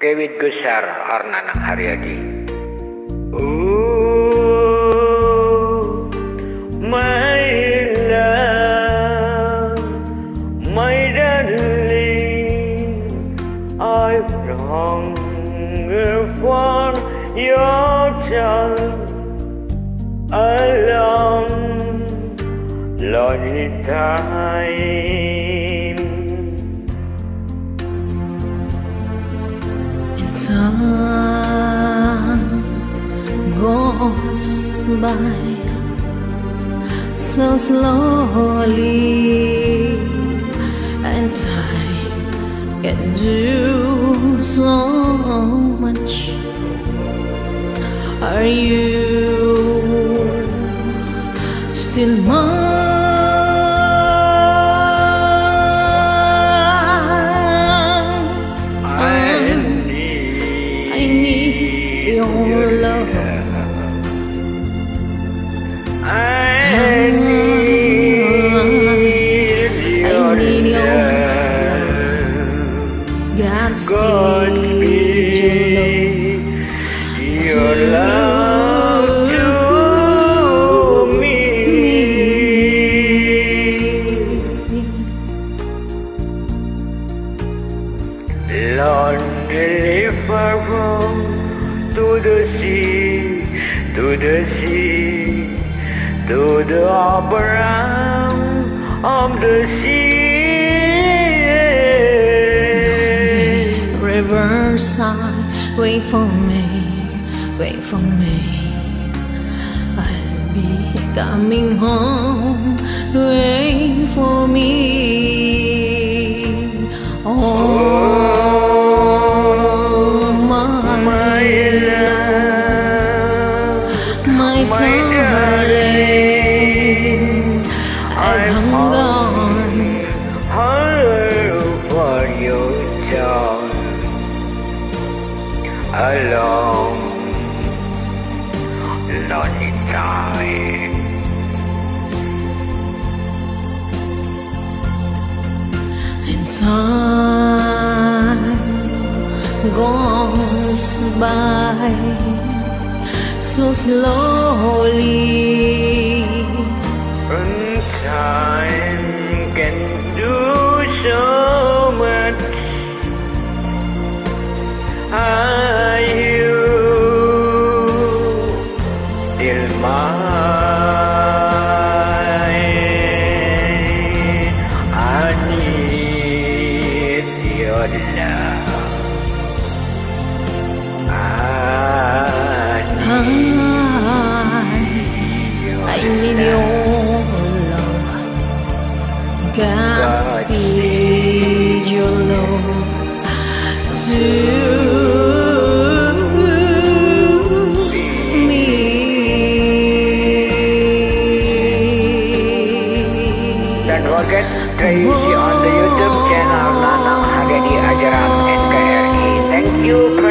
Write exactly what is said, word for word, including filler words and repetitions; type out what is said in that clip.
Kewit Gusar Arnanang Haryadi. Oh, my love, my darling, I hunger for your touch. A long, lonely time. Time goes by so slowly, and time can do so much. Are you still mine? Your love, I need your love. Godspeed your love to me. Lonely far from to the sea, to the sea, to the upper arm of the sea. Riverside, wait for me, wait for me. I'll be coming home, wait for me. Oh. Darling, I'm gone, hunger for your touch. A long, lonely time. And time goes by so slowly, and time can do so much. Are you still mine? I need your love. I need your love. Godspeed your love to me. Don't forget Tracy on the YouTube channel Nanang Hagedi Ajaran N K R I. Thank you.